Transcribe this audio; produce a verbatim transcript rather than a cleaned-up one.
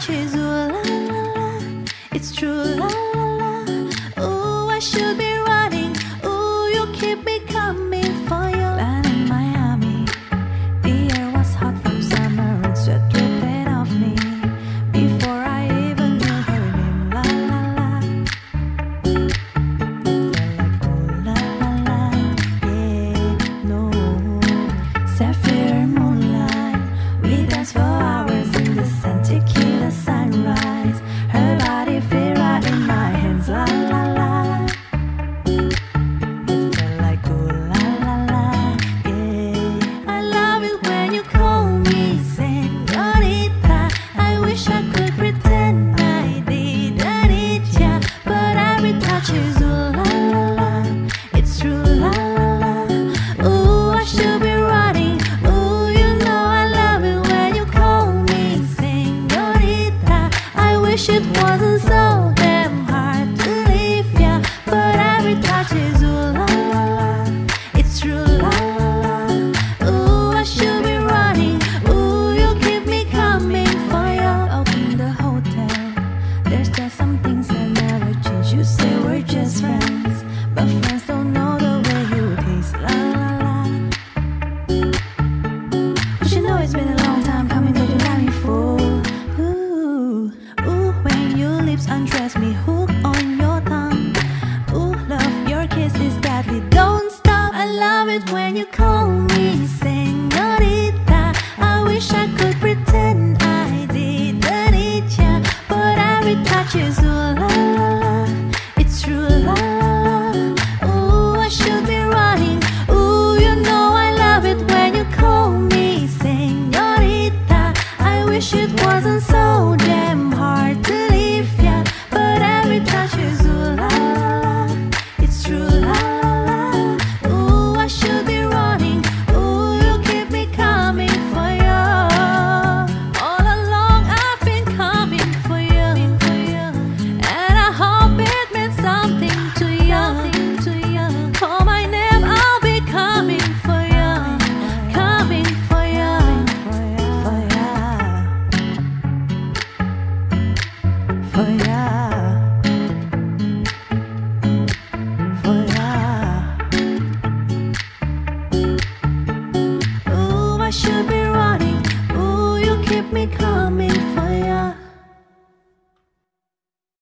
touches. Ooh la la la, it's true. La la la. Ooh, I should be running. Ooh, you keep me coming for you. Land in Miami, the air was hot from summer and sweat dripping off me. Before I even knew her name, la la la. Felt like ooh la la la, yeah, no. Sapphire moonlight, we danced for hours in the sun, tequila sunrise. Her body fit right in my hands, la la la. It felt like ooh la la la, yeah. I love it when you call me señorita. I wish I could pretend I didn't need ya, but every touch is ooh la la la. It's true, la la la. Ooh, I should be running. Ooh, you know I love it when you call me señorita. I wish it wasn't so damn hard to leave ya, but every touch is ooh la la la. It's true, la la la. Ooh, I should be running. Ooh, you keep me coming for you. Up in the hotel, there's just some things that never change. You say we're just friends, but friends don't know the way you taste, la la la. But you know it's been a long time coming, but you let me fool. Ooh, ooh, when your lips undress me, hook on your tongue. Ooh, love, your kiss is that